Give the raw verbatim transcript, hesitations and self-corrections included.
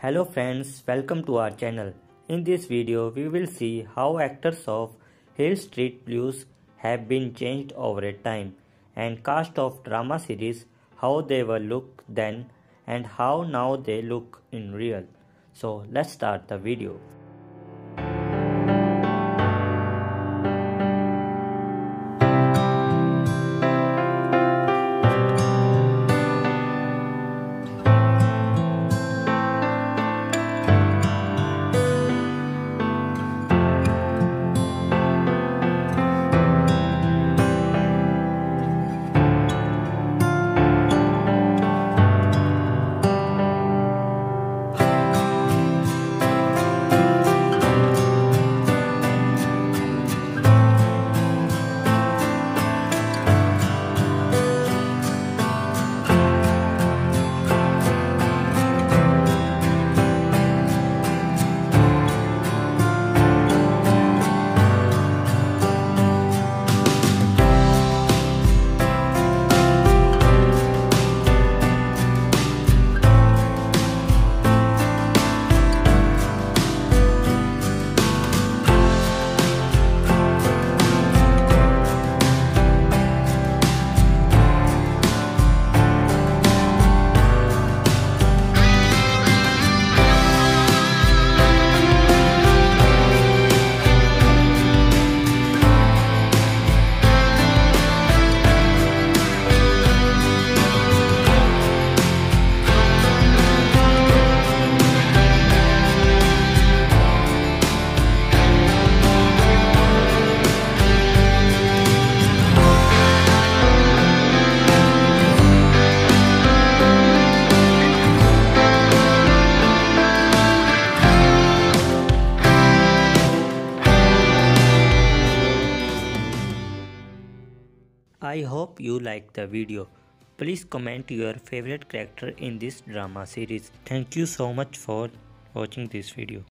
Hello friends, welcome to our channel. In this video, we will see how actors of Hill Street Blues have been changed over a time and cast of drama series, how they were look then and how now they look in real. So let's start the video. I hope you liked the video. Please comment your favorite character in this drama series. Thank you so much for watching this video.